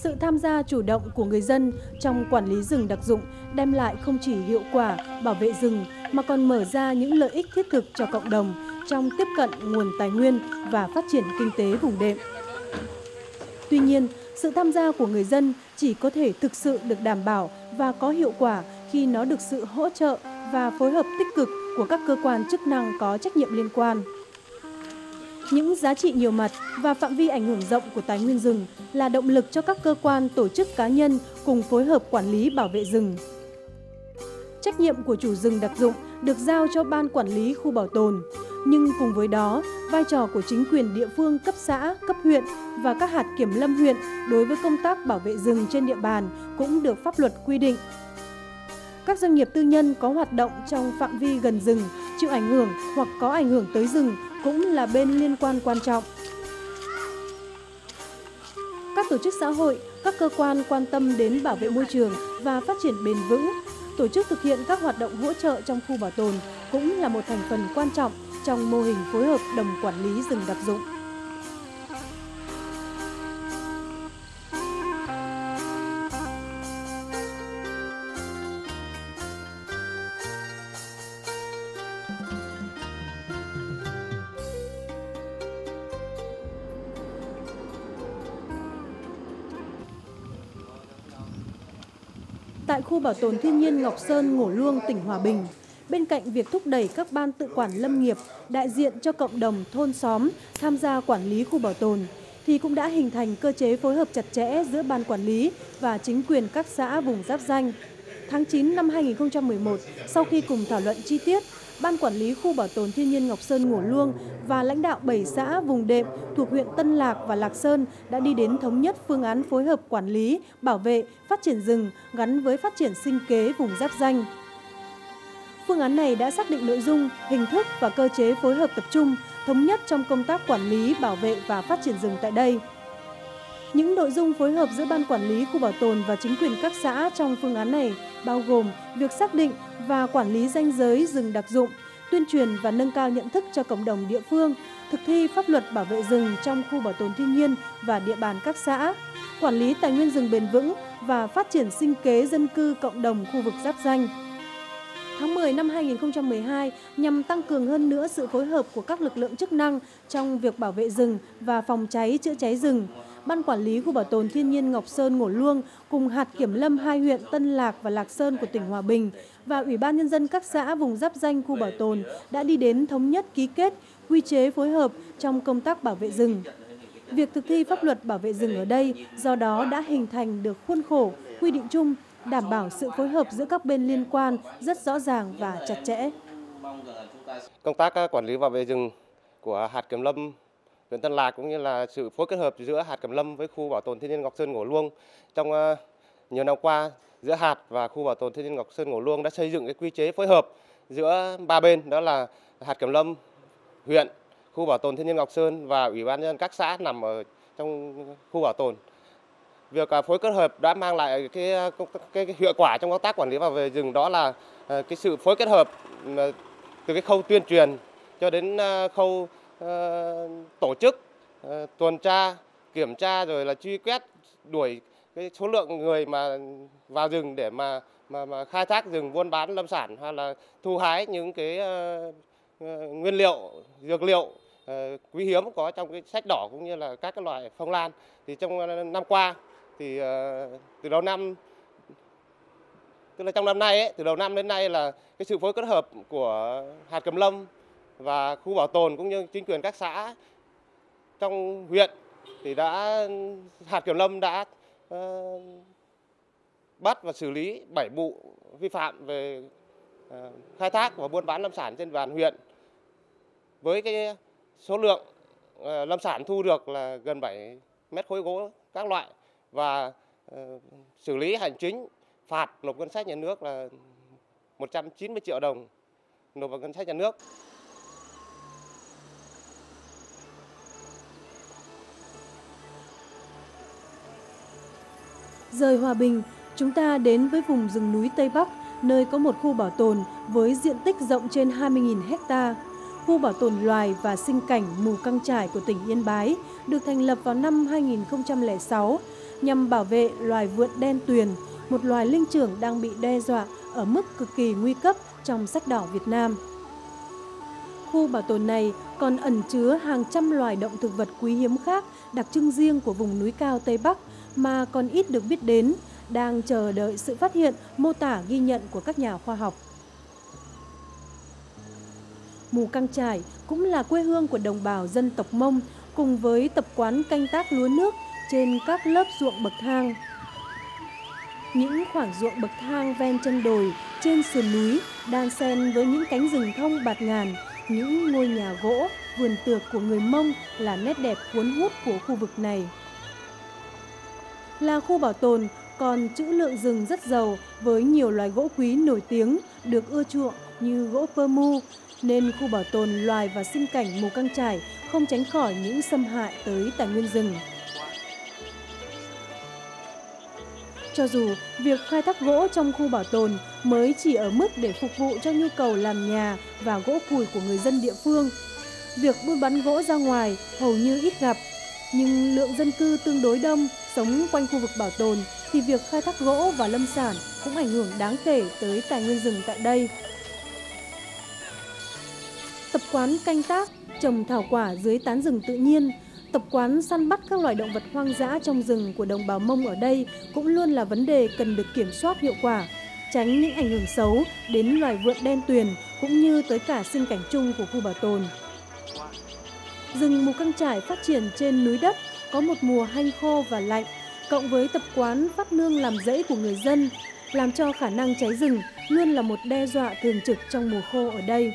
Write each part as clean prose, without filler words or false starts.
Sự tham gia chủ động của người dân trong quản lý rừng đặc dụng đem lại không chỉ hiệu quả bảo vệ rừng mà còn mở ra những lợi ích thiết thực cho cộng đồng trong tiếp cận nguồn tài nguyên và phát triển kinh tế vùng đệm. Tuy nhiên, sự tham gia của người dân chỉ có thể thực sự được đảm bảo và có hiệu quả khi nó được sự hỗ trợ và phối hợp tích cực của các cơ quan chức năng có trách nhiệm liên quan. Những giá trị nhiều mặt và phạm vi ảnh hưởng rộng của tài nguyên rừng là động lực cho các cơ quan, tổ chức, cá nhân cùng phối hợp quản lý bảo vệ rừng. Trách nhiệm của chủ rừng đặc dụng được giao cho Ban Quản lý Khu Bảo tồn, nhưng cùng với đó, vai trò của chính quyền địa phương cấp xã, cấp huyện và các hạt kiểm lâm huyện đối với công tác bảo vệ rừng trên địa bàn cũng được pháp luật quy định. Các doanh nghiệp tư nhân có hoạt động trong phạm vi gần rừng, chịu ảnh hưởng hoặc có ảnh hưởng tới rừng cũng là bên liên quan quan trọng. Các tổ chức xã hội, các cơ quan quan tâm đến bảo vệ môi trường và phát triển bền vững, tổ chức thực hiện các hoạt động hỗ trợ trong khu bảo tồn cũng là một thành phần quan trọng trong mô hình phối hợp đồng quản lý rừng đặc dụng. Tại khu bảo tồn thiên nhiên Ngọc Sơn, Ngổ Luông, tỉnh Hòa Bình, bên cạnh việc thúc đẩy các ban tự quản lâm nghiệp đại diện cho cộng đồng thôn xóm tham gia quản lý khu bảo tồn, thì cũng đã hình thành cơ chế phối hợp chặt chẽ giữa ban quản lý và chính quyền các xã vùng giáp ranh. Tháng 9 năm 2011, sau khi cùng thảo luận chi tiết, Ban Quản lý Khu Bảo tồn Thiên nhiên Ngọc Sơn Ngổ Luông và lãnh đạo 7 xã vùng đệm thuộc huyện Tân Lạc và Lạc Sơn đã đi đến thống nhất phương án phối hợp quản lý, bảo vệ, phát triển rừng gắn với phát triển sinh kế vùng giáp ranh. Phương án này đã xác định nội dung, hình thức và cơ chế phối hợp tập trung, thống nhất trong công tác quản lý, bảo vệ và phát triển rừng tại đây. Những nội dung phối hợp giữa Ban Quản lý Khu Bảo tồn và chính quyền các xã trong phương án này bao gồm việc xác định và quản lý ranh giới rừng đặc dụng, tuyên truyền và nâng cao nhận thức cho cộng đồng địa phương, thực thi pháp luật bảo vệ rừng trong khu bảo tồn thiên nhiên và địa bàn các xã, quản lý tài nguyên rừng bền vững và phát triển sinh kế dân cư cộng đồng khu vực giáp ranh. Tháng 10 năm 2012, nhằm tăng cường hơn nữa sự phối hợp của các lực lượng chức năng trong việc bảo vệ rừng và phòng cháy chữa cháy rừng, Ban Quản lý Khu Bảo tồn Thiên nhiên Ngọc Sơn Ngổ Luông cùng hạt kiểm lâm 2 huyện Tân Lạc và Lạc Sơn của tỉnh Hòa Bình và Ủy ban Nhân dân các xã vùng giáp ranh khu bảo tồn đã đi đến thống nhất ký kết quy chế phối hợp trong công tác bảo vệ rừng. Việc thực thi pháp luật bảo vệ rừng ở đây do đó đã hình thành được khuôn khổ, quy định chung, đảm bảo sự phối hợp giữa các bên liên quan rất rõ ràng và chặt chẽ. Công tác quản lý bảo vệ rừng của hạt kiểm lâm huyện Tân Lạc cũng như là sự phối kết hợp giữa hạt kiểm lâm với khu bảo tồn thiên nhiên Ngọc Sơn Ngổ Luông trong nhiều năm qua, giữa hạt và khu bảo tồn thiên nhiên Ngọc Sơn Ngổ Luông đã xây dựng cái quy chế phối hợp giữa ba bên, đó là hạt kiểm lâm huyện, khu bảo tồn thiên nhiên Ngọc Sơn và Ủy ban nhân dân các xã nằm ở trong khu bảo tồn. Việc phối kết hợp đã mang lại cái hiệu quả trong công tác quản lý bảo vệ rừng, đó là cái sự phối kết hợp từ cái khâu tuyên truyền cho đến khâu tổ chức tuần tra, kiểm tra rồi là truy quét, đuổi cái số lượng người mà vào rừng để mà khai thác rừng, buôn bán lâm sản hoặc là thu hái những cái nguyên liệu, dược liệu quý hiếm có trong cái sách đỏ cũng như là các cái loại phong lan. Thì trong năm qua thì từ đầu năm, tức là trong năm nay ấy, từ đầu năm đến nay là cái sự phối kết hợp của hạt kiểm lâm và khu bảo tồn cũng như chính quyền các xã trong huyện thì hạt kiểm lâm đã bắt và xử lý 7 vụ vi phạm về khai thác và buôn bán lâm sản trên địa bàn huyện, với cái số lượng lâm sản thu được là gần 7 mét khối gỗ các loại, và xử lý hành chính phạt nộp ngân sách nhà nước là 190 triệu đồng nộp vào ngân sách nhà nước. Rời Hòa Bình, chúng ta đến với vùng rừng núi Tây Bắc, nơi có một khu bảo tồn với diện tích rộng trên 20.000 ha. Khu bảo tồn loài và sinh cảnh Mù Căng Chải của tỉnh Yên Bái được thành lập vào năm 2006, nhằm bảo vệ loài vượn đen tuyền, một loài linh trưởng đang bị đe dọa ở mức cực kỳ nguy cấp trong sách đỏ Việt Nam. Khu bảo tồn này còn ẩn chứa hàng trăm loài động thực vật quý hiếm khác, đặc trưng riêng của vùng núi cao Tây Bắc mà còn ít được biết đến, đang chờ đợi sự phát hiện, mô tả, ghi nhận của các nhà khoa học. Mù Căng Chải cũng là quê hương của đồng bào dân tộc Mông, cùng với tập quán canh tác lúa nước trên các lớp ruộng bậc thang. Những khoảng ruộng bậc thang ven chân đồi, trên sườn núi, đan xen với những cánh rừng thông bạt ngàn, những ngôi nhà gỗ, vườn tược của người Mông là nét đẹp cuốn hút của khu vực này. Là khu bảo tồn còn trữ lượng rừng rất giàu với nhiều loài gỗ quý nổi tiếng được ưa chuộng như gỗ pơ mu, nên khu bảo tồn loài và sinh cảnh Mù Căng Chải không tránh khỏi những xâm hại tới tài nguyên rừng. Cho dù việc khai thác gỗ trong khu bảo tồn mới chỉ ở mức để phục vụ cho nhu cầu làm nhà và gỗ củi của người dân địa phương, việc buôn bán gỗ ra ngoài hầu như ít gặp, nhưng lượng dân cư tương đối đông sống quanh khu vực bảo tồn thì việc khai thác gỗ và lâm sản cũng ảnh hưởng đáng kể tới tài nguyên rừng tại đây. Tập quán canh tác, trồng thảo quả dưới tán rừng tự nhiên, tập quán săn bắt các loài động vật hoang dã trong rừng của đồng bào Mông ở đây cũng luôn là vấn đề cần được kiểm soát hiệu quả, tránh những ảnh hưởng xấu đến loài vượn đen tuyền cũng như tới cả sinh cảnh chung của khu bảo tồn. Rừng Mù Căng Chải phát triển trên núi đất, có một mùa hanh khô và lạnh, cộng với tập quán phát nương làm rẫy của người dân, làm cho khả năng cháy rừng luôn là một đe dọa thường trực trong mùa khô ở đây.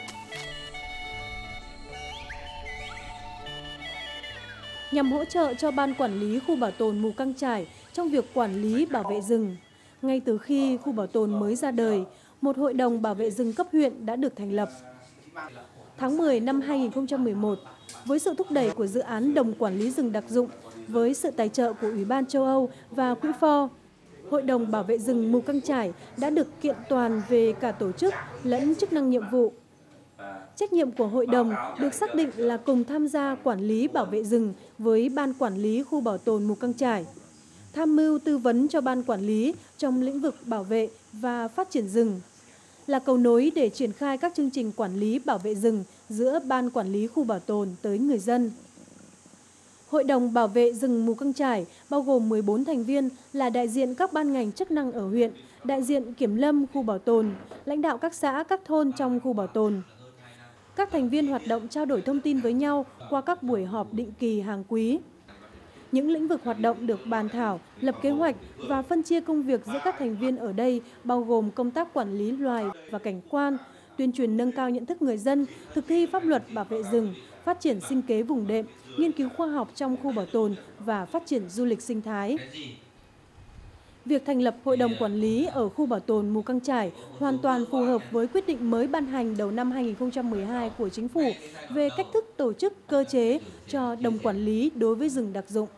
Nhằm hỗ trợ cho Ban Quản lý Khu Bảo tồn Mù Căng Chải trong việc quản lý bảo vệ rừng, ngay từ khi khu bảo tồn mới ra đời, một hội đồng bảo vệ rừng cấp huyện đã được thành lập. Tháng 10 năm 2011, với sự thúc đẩy của dự án Đồng Quản lý rừng đặc dụng, với sự tài trợ của Ủy ban châu Âu và Quỹ For, Hội đồng Bảo vệ rừng Mù Căng Chải đã được kiện toàn về cả tổ chức lẫn chức năng nhiệm vụ. Trách nhiệm của hội đồng được xác định là cùng tham gia quản lý bảo vệ rừng với Ban Quản lý Khu Bảo tồn Mù Căng Chải, tham mưu tư vấn cho Ban Quản lý trong lĩnh vực bảo vệ và phát triển rừng, là cầu nối để triển khai các chương trình quản lý bảo vệ rừng giữa Ban Quản lý Khu Bảo tồn tới người dân. Hội đồng Bảo vệ rừng Mù Căng Chải bao gồm 14 thành viên là đại diện các ban ngành chức năng ở huyện, đại diện kiểm lâm khu bảo tồn, lãnh đạo các xã, các thôn trong khu bảo tồn. Các thành viên hoạt động trao đổi thông tin với nhau qua các buổi họp định kỳ hàng quý. Những lĩnh vực hoạt động được bàn thảo, lập kế hoạch và phân chia công việc giữa các thành viên ở đây bao gồm công tác quản lý loài và cảnh quan, tuyên truyền nâng cao nhận thức người dân, thực thi pháp luật bảo vệ rừng, phát triển sinh kế vùng đệm, nghiên cứu khoa học trong khu bảo tồn và phát triển du lịch sinh thái. Việc thành lập Hội đồng Quản lý ở khu bảo tồn Mù Căng Chải hoàn toàn phù hợp với quyết định mới ban hành đầu năm 2012 của Chính phủ về cách thức tổ chức cơ chế cho đồng quản lý đối với rừng đặc dụng.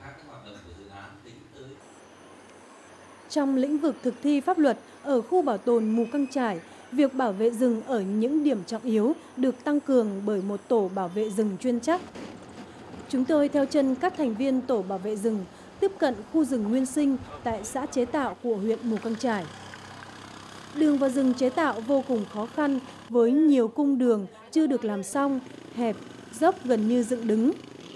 Trong lĩnh vực thực thi pháp luật ở khu bảo tồn Mù Căng Chải, việc bảo vệ rừng ở những điểm trọng yếu được tăng cường bởi một tổ bảo vệ rừng chuyên trách. Chúng tôi theo chân các thành viên tổ bảo vệ rừng tiếp cận khu rừng nguyên sinh tại xã Chế Tạo của huyện Mù Căng Chải. Đường vào rừng Chế Tạo vô cùng khó khăn với nhiều cung đường chưa được làm xong, hẹp, dốc gần như dựng đứng.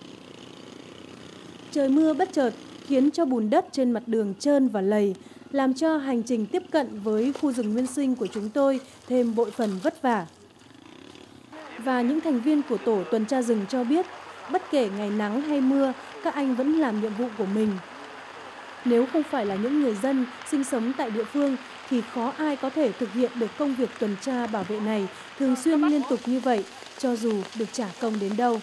Trời mưa bất chợt khiến cho bùn đất trên mặt đường trơn và lầy, làm cho hành trình tiếp cận với khu rừng nguyên sinh của chúng tôi thêm bội phần vất vả. Và những thành viên của tổ tuần tra rừng cho biết, bất kể ngày nắng hay mưa, các anh vẫn làm nhiệm vụ của mình. Nếu không phải là những người dân sinh sống tại địa phương thì khó ai có thể thực hiện được công việc tuần tra bảo vệ này thường xuyên liên tục như vậy, cho dù được trả công đến đâu.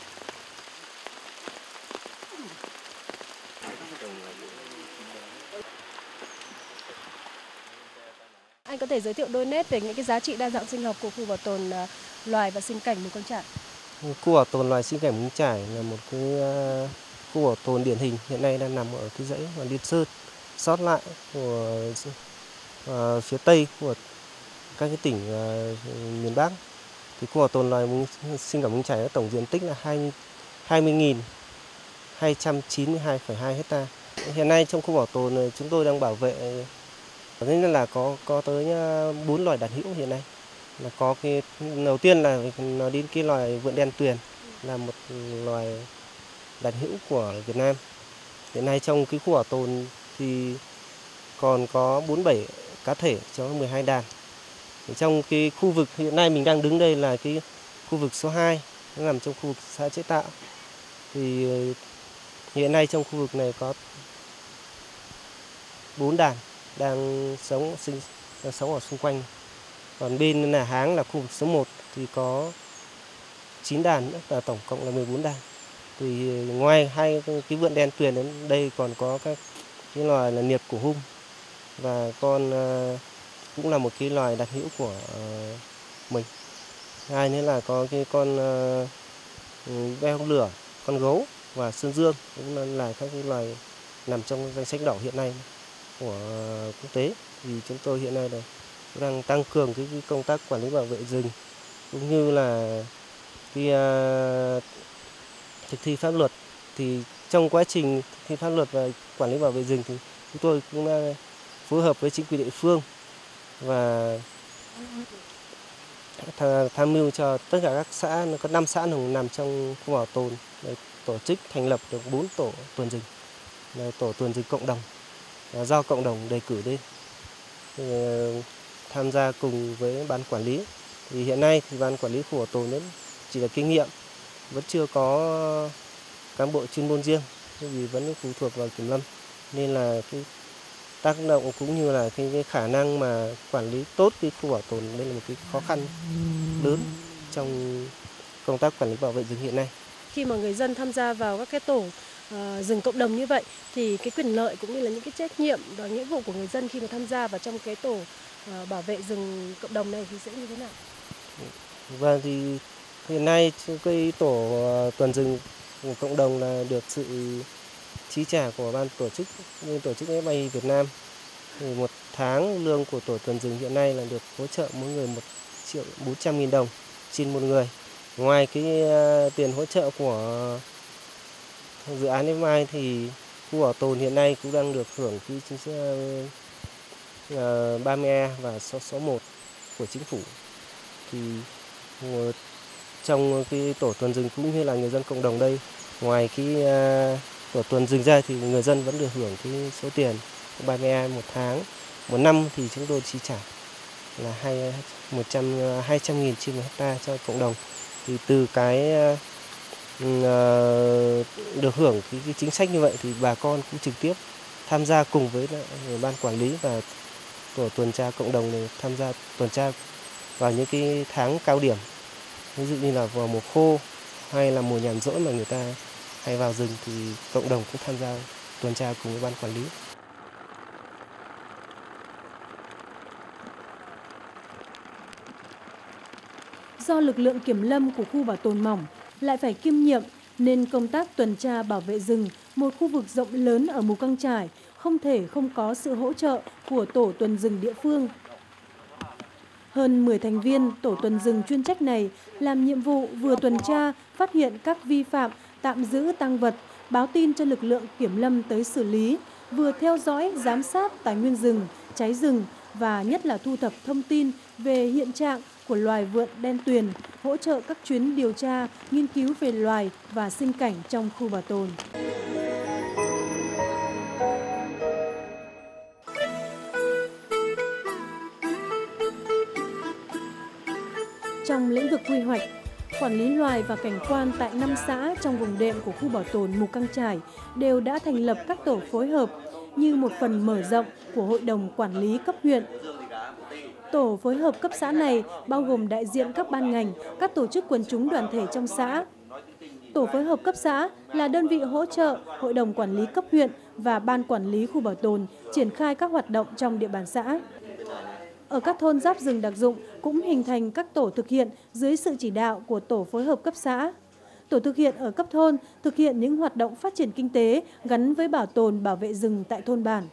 Anh có thể giới thiệu đôi nét về những cái giá trị đa dạng sinh học của khu bảo tồn loài và sinh cảnh Mù Căng Chải? Khu bảo tồn loài sinh cảnh Mù Căng Chải là một cái khu bảo tồn điển hình hiện nay đang nằm ở cái dãy Hoàng Liên Sơn, sót lại của phía tây của các cái tỉnh miền Bắc. Thì khu bảo tồn loài sinh cảnh Mù Căng Chải có tổng diện tích là 20.292,2 hectare. Hiện nay trong khu bảo tồn chúng tôi đang bảo vệ nên là có tới 4 loài đặc hữu hiện nay. Là có cái đầu tiên là nói đến cái loài vượn đen tuyền là một loài đặc hữu của Việt Nam. Hiện nay trong cái khu bảo tồn thì còn có 47 cá thể cho 12 đàn. Trong cái khu vực hiện nay mình đang đứng đây là cái khu vực số 2, nó nằm trong khu vực xã Chế Tạo. Thì hiện nay trong khu vực này có 4 đàn đang sống ở xung quanh. Còn bên là Háng là khu vực số 1 thì có 9 đàn nữa, là tổng cộng là 14 đàn. Thì ngoài hai cái vượn đen tuyền đến đây còn có các cái loài là niệp cổ hung và con cũng là một cái loài đặc hữu của mình. Hai nữa là có cái con ve hông lửa, con gấu và sơn dương cũng là các cái loài nằm trong danh sách đỏ hiện nay của quốc tế. Vì chúng tôi hiện nay là đang tăng cường cái công tác quản lý bảo vệ rừng cũng như là cái thực thi pháp luật. Thì trong quá trình thực thi pháp luật và quản lý bảo vệ rừng thì chúng tôi cũng đã phối hợp với chính quyền địa phương và tham mưu cho tất cả các xã, có 5 xã nằm trong khu bảo tồn để tổ chức thành lập được 4 tổ tuần rừng, tổ tuần rừng cộng đồng do cộng đồng đề cử lên tham gia cùng với ban quản lý. Thì hiện nay thì ban quản lý khu bảo tồn vẫn chỉ là kinh nghiệm, vẫn chưa có cán bộ chuyên môn riêng, vì vẫn phụ thuộc vào kiểm lâm nên là cái tác động cũng như là cái khả năng mà quản lý tốt cái khu bảo tồn đây là một cái khó khăn lớn trong công tác quản lý bảo vệ rừng hiện nay. Khi mà người dân tham gia vào các cái tổ rừng cộng đồng như vậy thì cái quyền lợi cũng như là những cái trách nhiệm và nghĩa vụ của người dân khi mà tham gia vào trong cái tổ bảo vệ rừng cộng đồng này thì sẽ như thế nào? Và thì hiện nay cái tổ tuần rừng của cộng đồng là được sự chi trả của ban tổ chức FPI Việt Nam. Thì một tháng lương của tổ tuần rừng hiện nay là được hỗ trợ mỗi người 1.400.000 đồng trên một người. Ngoài cái tiền hỗ trợ của dự án FPI thì khu bảo tồn hiện nay cũng đang được hưởng cái chính sách 30E và 661 của chính phủ. Thì trong cái tổ tuần rừng cũng như là người dân cộng đồng đây, ngoài cái tổ tuần rừng ra thì người dân vẫn được hưởng cái số tiền 30E một tháng. Một năm thì chúng tôi chi trả là 200.000 trên một hectare cho cộng đồng. Thì từ cái được hưởng cái chính sách như vậy thì bà con cũng trực tiếp tham gia cùng với ban quản lý và tổ tuần tra cộng đồng này tham gia tuần tra vào những cái tháng cao điểm, ví dụ như là vào mùa khô hay là mùa nhàn rỗi mà người ta hay vào rừng thì cộng đồng cũng tham gia tuần tra cùng với ban quản lý. Do lực lượng kiểm lâm của khu bảo tồn mỏng lại phải kiêm nhiệm nên công tác tuần tra bảo vệ rừng một khu vực rộng lớn ở Mù Căng Chải không thể không có sự hỗ trợ của tổ tuần rừng địa phương. Hơn 10 thành viên tổ tuần rừng chuyên trách này làm nhiệm vụ vừa tuần tra, phát hiện các vi phạm, tạm giữ tang vật, báo tin cho lực lượng kiểm lâm tới xử lý, vừa theo dõi, giám sát tài nguyên rừng, cháy rừng và nhất là thu thập thông tin về hiện trạng của loài vượn đen tuyền, hỗ trợ các chuyến điều tra, nghiên cứu về loài và sinh cảnh trong khu bảo tồn. Trong lĩnh vực quy hoạch, quản lý loài và cảnh quan tại 5 xã trong vùng đệm của khu bảo tồn Mù Căng Chải đều đã thành lập các tổ phối hợp như một phần mở rộng của Hội đồng Quản lý cấp huyện. Tổ phối hợp cấp xã này bao gồm đại diện các ban ngành, các tổ chức quần chúng đoàn thể trong xã. Tổ phối hợp cấp xã là đơn vị hỗ trợ Hội đồng Quản lý cấp huyện và Ban Quản lý khu bảo tồn triển khai các hoạt động trong địa bàn xã. Ở các thôn giáp rừng đặc dụng cũng hình thành các tổ thực hiện dưới sự chỉ đạo của tổ phối hợp cấp xã. Tổ thực hiện ở cấp thôn thực hiện những hoạt động phát triển kinh tế gắn với bảo tồn bảo vệ rừng tại thôn bản.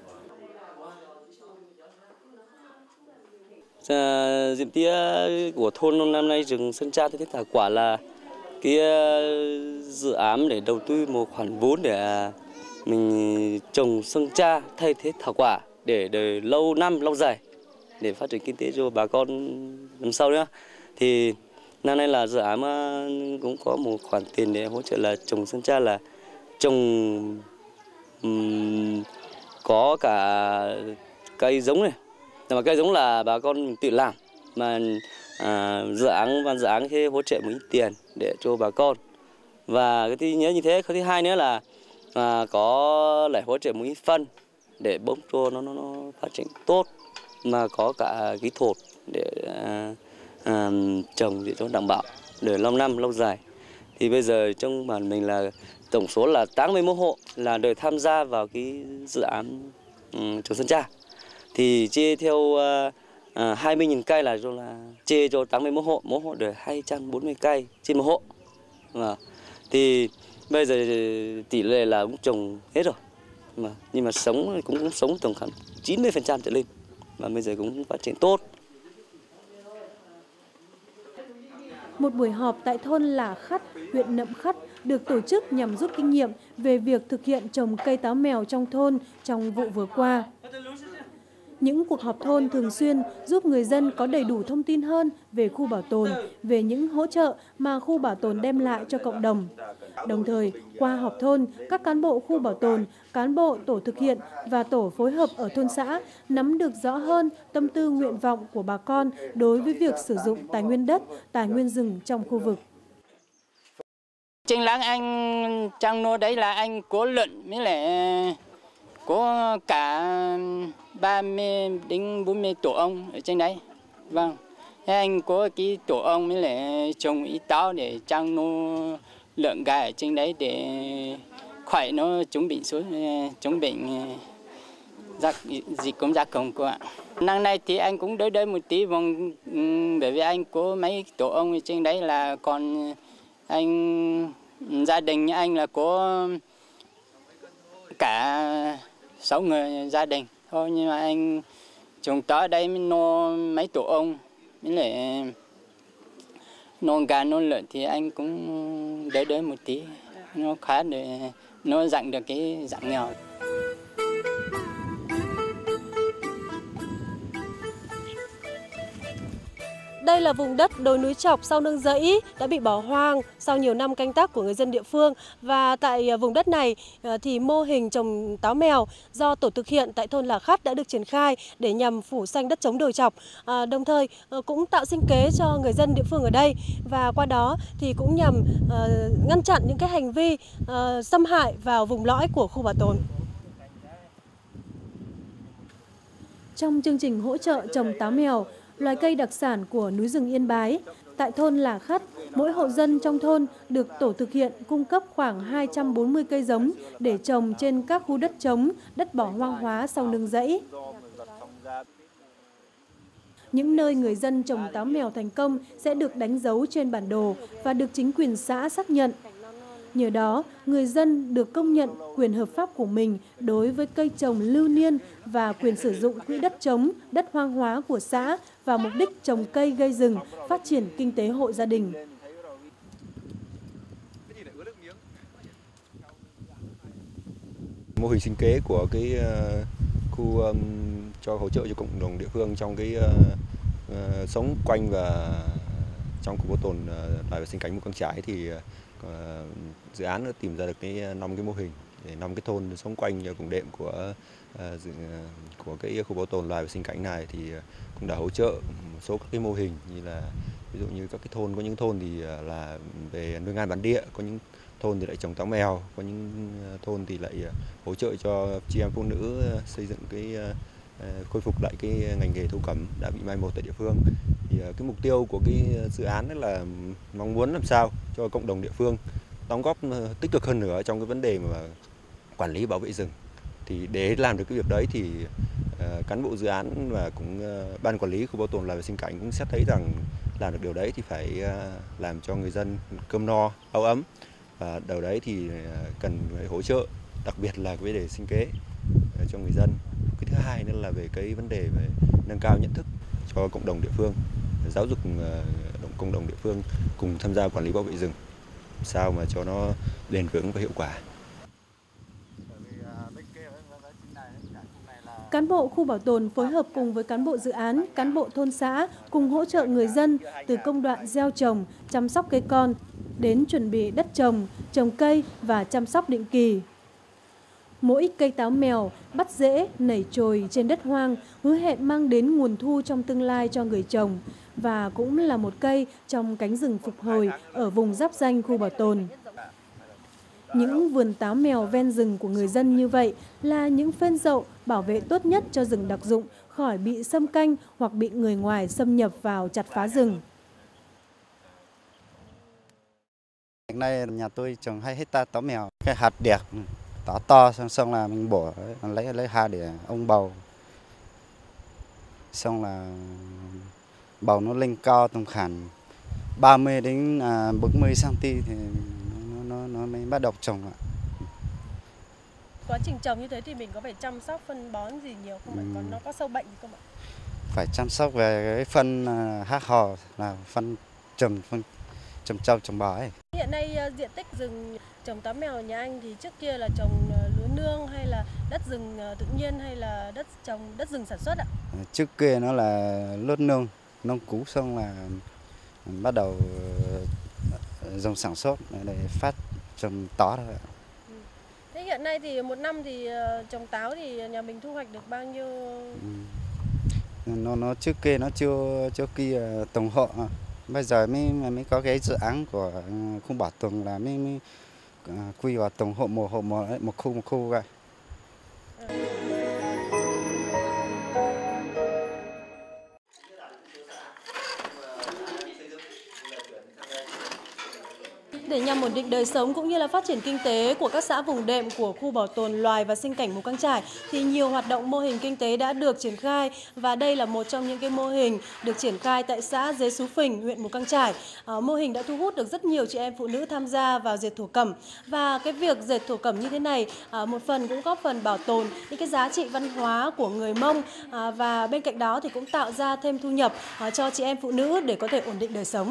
Diện tích của thôn năm nay rừng Sơn Tra thì kết quả là cái dự án để đầu tư một khoản vốn để mình trồng sơn tra thay thế thảo quả để đời lâu năm lâu dài để phát triển kinh tế cho bà con năm sau nữa. Thì năm nay là dự án cũng có một khoản tiền để hỗ trợ là trồng sơn tra, là trồng có cả cây giống này, nhưng mà cây giống là bà con tự làm, mà dự án thì hỗ trợ một ít tiền để cho bà con. Và cái thứ nhớ như thế, cái thứ hai nữa là có lại hỗ trợ một ít phân để bón cho nó phát triển tốt, mà có cả kỹ thuật để trồng để cho đảm bảo đời lâu năm lâu dài. Thì bây giờ trong bản mình là tổng số là 81 hộ là được tham gia vào cái dự án trồng sơn tra. Thì chia theo 20.000 cây là chia cho 81 hộ, mỗi hộ được 240 cây trên một hộ. Thì bây giờ tỷ lệ là cũng trồng hết rồi. Nhưng mà sống cũng sống tổng khoảng 90% trở lên. Và bây giờ cũng phát triển tốt. Một buổi họp tại thôn Lạ Khắt, huyện Nậm Khắt được tổ chức nhằm rút kinh nghiệm về việc thực hiện trồng cây táo mèo trong thôn trong vụ vừa qua. Những cuộc họp thôn thường xuyên giúp người dân có đầy đủ thông tin hơn về khu bảo tồn, về những hỗ trợ mà khu bảo tồn đem lại cho cộng đồng. Đồng thời, qua họp thôn, các cán bộ khu bảo tồn, cán bộ tổ thực hiện và tổ phối hợp ở thôn xã nắm được rõ hơn tâm tư nguyện vọng của bà con đối với việc sử dụng tài nguyên đất, tài nguyên rừng trong khu vực. Trên láng anh trang nô đấy là anh có lợn mới lại có cả 30 đến 40 tổ ong ở trên đấy. Vâng. Thế anh có cái tổ ong mới lại trồng ít táo để trang nô lợn gà ở trên đấy để khỏe nó chống bệnh dịch cúm gia cầm cô ạ. Năm nay thì anh cũng đỡ một tí, bởi vì anh có mấy tổ ong ở trên đấy, là còn anh gia đình anh là có cả 6 người gia đình thôi, nhưng mà anh trồng táo ở đây mới no mấy tổ ong mới lại no gà no lợn thì anh cũng đỡ một tí, nó khá để nó giảm được cái giảm nghèo. Đây là vùng đất đồi núi chọc sau nương rẫy đã bị bỏ hoang sau nhiều năm canh tác của người dân địa phương. Và tại vùng đất này thì mô hình trồng táo mèo do tổ thực hiện tại thôn Lạ Khắt đã được triển khai để nhằm phủ xanh đất trống đồi chọc, đồng thời cũng tạo sinh kế cho người dân địa phương ở đây. Và qua đó thì cũng nhằm ngăn chặn những cái hành vi xâm hại vào vùng lõi của khu bảo tồn. Trong chương trình hỗ trợ trồng táo mèo, loài cây đặc sản của núi rừng Yên Bái, tại thôn Lạ Khắt, mỗi hộ dân trong thôn được tổ thực hiện cung cấp khoảng 240 cây giống để trồng trên các khu đất trống, đất bỏ hoang hóa sau nương rẫy. Những nơi người dân trồng táo mèo thành công sẽ được đánh dấu trên bản đồ và được chính quyền xã xác nhận. Nhờ đó, người dân được công nhận quyền hợp pháp của mình đối với cây trồng lưu niên và quyền sử dụng quỹ đất trống, đất hoang hóa của xã vào mục đích trồng cây gây rừng, phát triển kinh tế hộ gia đình. Mô hình sinh kế của cái khu cho hỗ trợ cho cộng đồng địa phương trong cái sống quanh và trong khu bảo tồn loài và sinh cảnh Mù Căng Chải thì dự án đã tìm ra được 5 cái mô hình để 5 cái thôn sống quanh vùng đệm của cái khu bảo tồn loài và sinh cảnh này thì cũng đã hỗ trợ một số các cái mô hình, như là ví dụ như các cái thôn, có những thôn thì là về nuôi ngan bản địa, có những thôn thì lại trồng táo mèo, có những thôn thì lại hỗ trợ cho chị em phụ nữ xây dựng cái khôi phục lại cái ngành nghề thổ cẩm đã bị mai một tại địa phương. Thì cái mục tiêu của cái dự án là mong muốn làm sao cho cộng đồng địa phương đóng góp tích cực hơn nữa trong cái vấn đề mà quản lý bảo vệ rừng. Thì để làm được cái việc đấy thì cán bộ dự án và cũng ban quản lý khu bảo tồn loài và sinh cảnh cũng sẽ thấy rằng làm được điều đấy thì phải làm cho người dân cơm no áo ấm, và điều đấy thì cần phải hỗ trợ, đặc biệt là cái vấn đề sinh kế cho người dân. Cái thứ hai nữa là về cái vấn đề về nâng cao nhận thức cho cộng đồng địa phương, giáo dục cộng đồng địa phương cùng tham gia quản lý bảo vệ rừng sao mà cho nó bền vững và hiệu quả. Cán bộ khu bảo tồn phối hợp cùng với cán bộ dự án, cán bộ thôn xã cùng hỗ trợ người dân từ công đoạn gieo trồng, chăm sóc cây con đến chuẩn bị đất trồng cây và chăm sóc định kỳ. Mỗi cây táo mèo bắt rễ, nảy chồi trên đất hoang hứa hẹn mang đến nguồn thu trong tương lai cho người trồng và cũng là một cây trong cánh rừng phục hồi ở vùng giáp ranh khu bảo tồn. Những vườn táo mèo ven rừng của người dân như vậy là những phên dậu bảo vệ tốt nhất cho rừng đặc dụng khỏi bị xâm canh hoặc bị người ngoài xâm nhập vào chặt phá rừng. Hiện nay nhà tôi trồng 2 hectare táo mèo, cái hạt đẹp, táo to xong là mình bổ lấy hạt để ông bầu, xong là bầu nó lên cao tầm khoảng 30 đến 40 cm thì nó mới bắt đầu trồng ạ. Quá trình trồng như thế thì mình có phải chăm sóc phân bón gì nhiều không ạ? Còn nó có sâu bệnh gì không ạ? Phải chăm sóc về cái phân hắc hò là phân trồng trâu trồng bò ấy. Hiện nay diện tích rừng trồng táo mèo nhà anh thì trước kia là trồng lúa nương hay là đất rừng tự nhiên hay là đất rừng sản xuất ạ? Trước kia nó là lúa nông cũ, xong là bắt đầu dòng sản xuất để phát trồng táo thôi ạ. Thế hiện nay thì một năm thì trồng táo thì nhà mình thu hoạch được bao nhiêu? Nó trước kia nó chưa kia tổng hộ. Bây giờ mới có cái dự án của khu bảo tồn là mới quy vào tổng hộ một khu vậy. Để nhằm ổn định đời sống cũng như là phát triển kinh tế của các xã vùng đệm của khu bảo tồn loài và sinh cảnh Mù Căng Chải thì nhiều hoạt động mô hình kinh tế đã được triển khai và đây là một trong những cái mô hình được triển khai tại xã Dế Xú Phình, huyện Mù Căng Chải. Mô hình đã thu hút được rất nhiều chị em phụ nữ tham gia vào dệt thổ cẩm và cái việc dệt thổ cẩm như thế này một phần cũng góp phần bảo tồn những cái giá trị văn hóa của người Mông và bên cạnh đó thì cũng tạo ra thêm thu nhập cho chị em phụ nữ để có thể ổn định đời sống.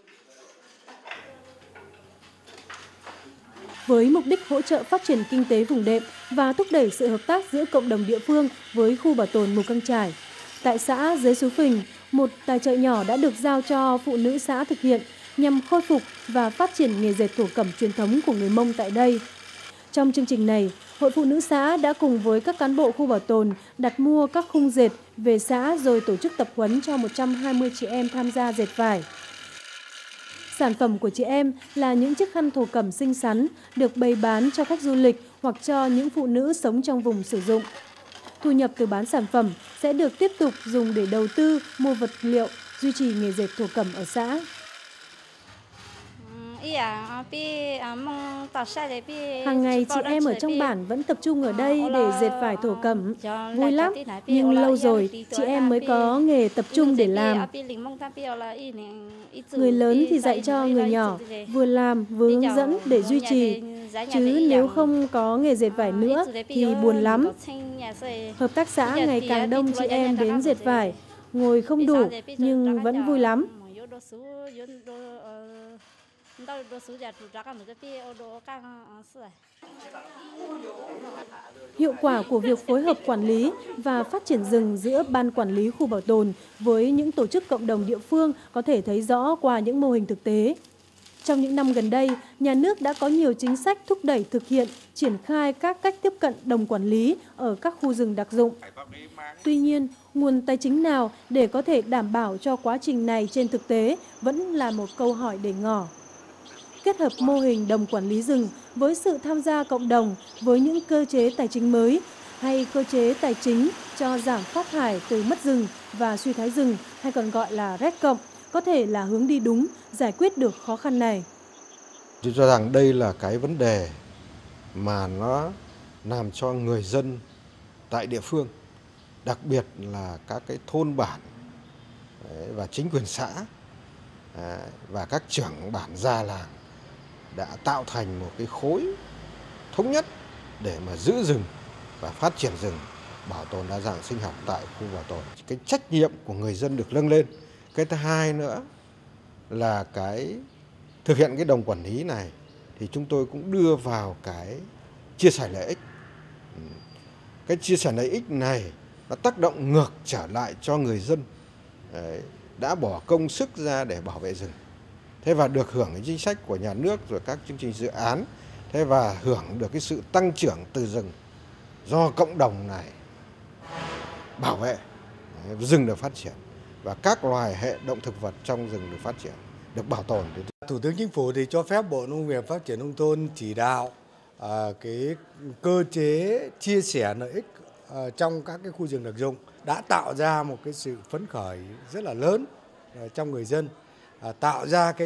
Với mục đích hỗ trợ phát triển kinh tế vùng đệm và thúc đẩy sự hợp tác giữa cộng đồng địa phương với khu bảo tồn Mù Căng Chải, tại xã Dế Xú Phình, một tài trợ nhỏ đã được giao cho phụ nữ xã thực hiện nhằm khôi phục và phát triển nghề dệt thổ cẩm truyền thống của người Mông tại đây. Trong chương trình này, Hội Phụ nữ xã đã cùng với các cán bộ khu bảo tồn đặt mua các khung dệt về xã rồi tổ chức tập huấn cho 120 chị em tham gia dệt vải. Sản phẩm của chị em là những chiếc khăn thổ cẩm xinh xắn được bày bán cho khách du lịch hoặc cho những phụ nữ sống trong vùng sử dụng. Thu nhập từ bán sản phẩm sẽ được tiếp tục dùng để đầu tư, mua vật liệu, duy trì nghề dệt thổ cẩm ở xã. Hàng ngày chị em ở trong bản vẫn tập trung ở đây để dệt vải thổ cẩm. Vui lắm, nhưng lâu rồi chị em mới có nghề tập trung để làm. Người lớn thì dạy cho người nhỏ, vừa làm vừa hướng dẫn để duy trì. Chứ nếu không có nghề dệt vải nữa thì buồn lắm. Hợp tác xã ngày càng đông chị em đến dệt vải, ngồi không đủ nhưng vẫn vui lắm. Hiệu quả của việc phối hợp quản lý và phát triển rừng giữa Ban Quản lý Khu Bảo tồn với những tổ chức cộng đồng địa phương có thể thấy rõ qua những mô hình thực tế. Trong những năm gần đây, nhà nước đã có nhiều chính sách thúc đẩy thực hiện, triển khai các cách tiếp cận đồng quản lý ở các khu rừng đặc dụng. Tuy nhiên, nguồn tài chính nào để có thể đảm bảo cho quá trình này trên thực tế vẫn là một câu hỏi để ngỏ. Kết hợp mô hình đồng quản lý rừng với sự tham gia cộng đồng với những cơ chế tài chính mới hay cơ chế tài chính cho giảm phát thải từ mất rừng và suy thoái rừng hay còn gọi là REDD+, có thể là hướng đi đúng, giải quyết được khó khăn này. Tôi cho rằng đây là cái vấn đề mà nó làm cho người dân tại địa phương, đặc biệt là các cái thôn bản và chính quyền xã và các trưởng bản già làng đã tạo thành một cái khối thống nhất để mà giữ rừng và phát triển rừng, bảo tồn đa dạng sinh học tại khu bảo tồn. Cái trách nhiệm của người dân được nâng lên. Cái thứ hai nữa là cái thực hiện cái đồng quản lý này thì chúng tôi cũng đưa vào cái chia sẻ lợi ích. Cái chia sẻ lợi ích này nó tác động ngược trở lại cho người dân đã bỏ công sức ra để bảo vệ rừng. Thế và được hưởng cái chính sách của nhà nước rồi các chương trình dự án, thế và hưởng được cái sự tăng trưởng từ rừng do cộng đồng này bảo vệ, rừng được phát triển và các loài hệ động thực vật trong rừng được phát triển, được bảo tồn. Thủ tướng Chính phủ thì cho phép Bộ Nông nghiệp Phát triển Nông thôn chỉ đạo cái cơ chế chia sẻ lợi ích trong các cái khu rừng đặc dụng đã tạo ra một cái sự phấn khởi rất là lớn trong người dân, tạo ra cái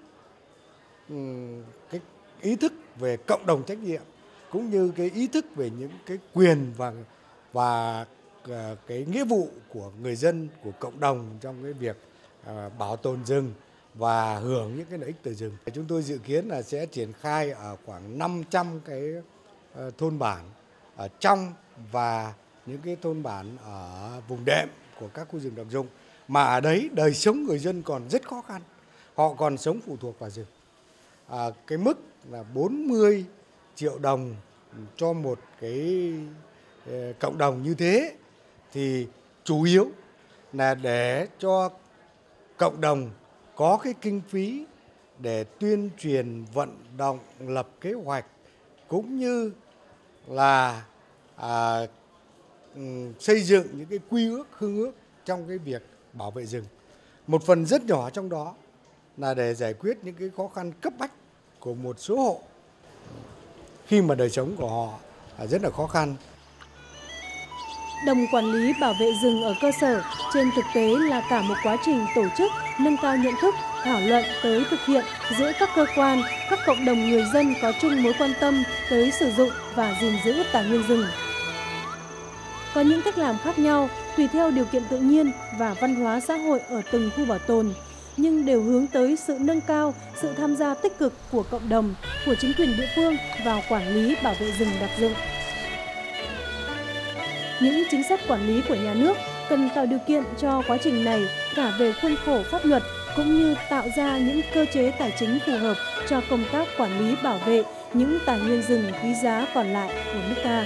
ý thức về cộng đồng trách nhiệm cũng như cái ý thức về những cái quyền và cái nghĩa vụ của người dân, của cộng đồng trong cái việc bảo tồn rừng và hưởng những cái lợi ích từ rừng. Chúng tôi dự kiến là sẽ triển khai ở khoảng 500 cái thôn bản ở trong và những cái thôn bản ở vùng đệm của các khu rừng đặc dụng mà ở đấy đời sống người dân còn rất khó khăn, họ còn sống phụ thuộc vào rừng. Cái mức là 40 triệu đồng cho một cái cộng đồng như thế thì chủ yếu là để cho cộng đồng có cái kinh phí để tuyên truyền, vận động, lập kế hoạch cũng như là xây dựng những cái quy ước, hương ước trong cái việc bảo vệ rừng. Một phần rất nhỏ trong đó là để giải quyết những cái khó khăn cấp bách của một số hộ khi mà đời sống của họ rất là khó khăn. Đồng quản lý bảo vệ rừng ở cơ sở trên thực tế là cả một quá trình tổ chức, nâng cao nhận thức, thảo luận tới thực hiện giữa các cơ quan, các cộng đồng người dân có chung mối quan tâm tới sử dụng và gìn giữ tài nguyên rừng. Có những cách làm khác nhau tùy theo điều kiện tự nhiên và văn hóa xã hội ở từng khu bảo tồn, nhưng đều hướng tới sự nâng cao sự tham gia tích cực của cộng đồng, của chính quyền địa phương vào quản lý bảo vệ rừng đặc dụng. Những chính sách quản lý của nhà nước cần tạo điều kiện cho quá trình này cả về khuôn khổ pháp luật cũng như tạo ra những cơ chế tài chính phù hợp cho công tác quản lý bảo vệ những tài nguyên rừng quý giá còn lại của nước ta.